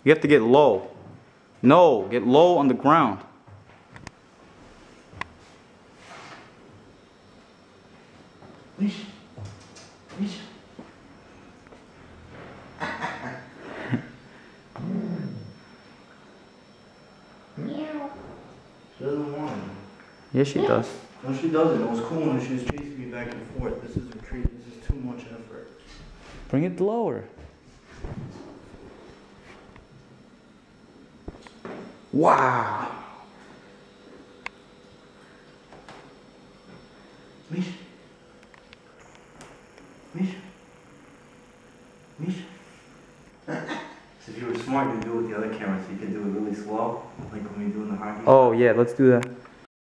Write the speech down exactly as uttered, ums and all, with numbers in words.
You have to get low. No, get low on the ground. Misha. Misha. Meow. She doesn't want it. Yes, she does. No, she doesn't. It was cool when she was chasing me back and forth. This is a treat. This is too much effort. Bring it lower. Wow. Misha. Misha. Misha. So if you were smart, you'd do it with the other camera so you could do it really slow, like when we do in the hockey. Oh, yeah, let's do that.